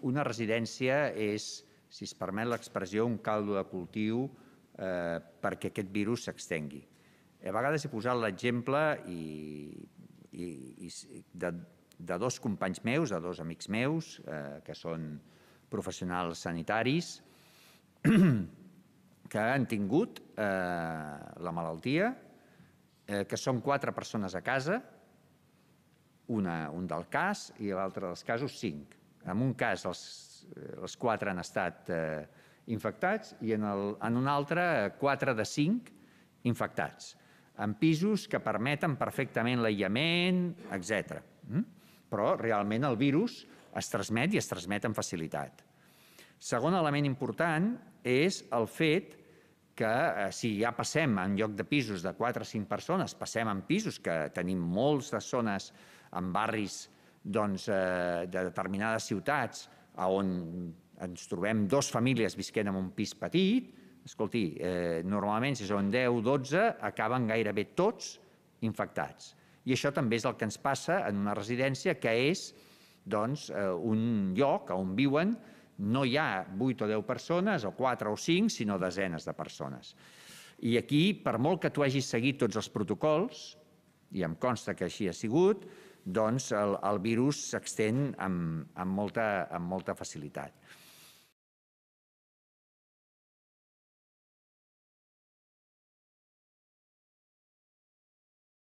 una residència és, si es permet l'expressió, un caldo de cultiu perquè aquest virus s'extengui. A vegades he posat l'exemple de dos companys meus, de dos amics meus, que són professionals sanitaris, que han tingut la malaltia, que són 4 persones a casa, un del cas i l'altre dels casos 5. En un cas els 4 han estat infectats i en un altre 4 de 5 infectats, en pisos que permeten perfectament l'aïllament, etc. Però realment el virus es transmet i es transmet amb facilitat. Segon element important és el fet que si ja passem en lloc de pisos de 4 o 5 persones, passem en pisos que tenim molts de zones en barris de determinades ciutats on ens trobem 2 famílies visquent en un pis petit, escolti, normalment si són 10 o 12 acaben gairebé tots infectats. I això també és el que ens passa en una residència que és un lloc on viuen no hi ha 8 o 10 persones, o 4 o 5, sinó desenes de persones. I aquí, per molt que tu hagis seguit tots els protocols, i em consta que així ha sigut, doncs el virus s'extén amb molta facilitat.